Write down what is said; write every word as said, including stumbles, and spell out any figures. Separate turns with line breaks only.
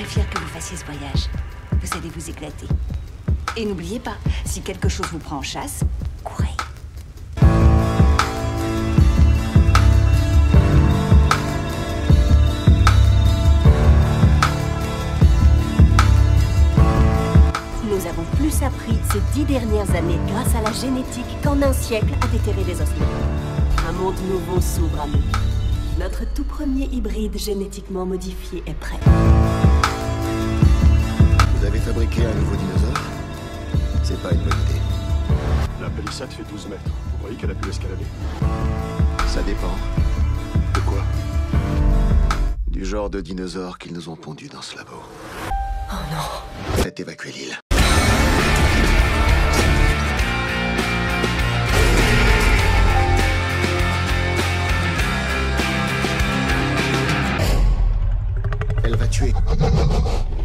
fière que vous fassiez ce voyage. Vous allez vous éclater. Et n'oubliez pas, si quelque chose vous prend en chasse, courez.
Nous avons plus appris ces dix dernières années grâce à la génétique qu'en un siècle à déterrer des ossements. Un monde nouveau s'ouvre à nous. Notre tout premier hybride génétiquement modifié est prêt.
Vous avez fabriqué un nouveau dinosaure? C'est pas une bonne idée.
La palissade fait douze mètres. Vous croyez qu'elle a pu l'escalader?
Ça dépend.
De quoi?
Du genre de dinosaure qu'ils nous ont pondu dans ce labo.
Oh non!
Faites évacuer l'île. Elle va tuer.